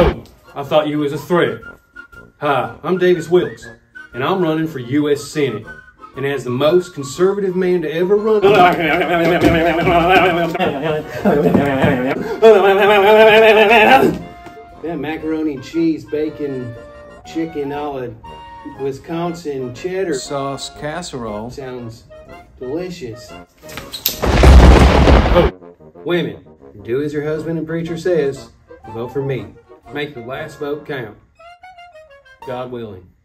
Oh, I thought you was a threat. Hi, I'm Davis Wilkes, and I'm running for U.S. Senate. And as the most conservative man to ever run... That macaroni and cheese, bacon, chicken, a la Wisconsin cheddar sauce casserole sounds delicious. Oh, women, do as your husband and preacher says. Vote for me. Make the last vote count. God willing.